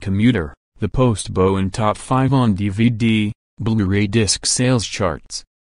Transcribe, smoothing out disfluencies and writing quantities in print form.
Commuter, The Post Bowen Top 5 on DVD, Blu-ray disc sales charts.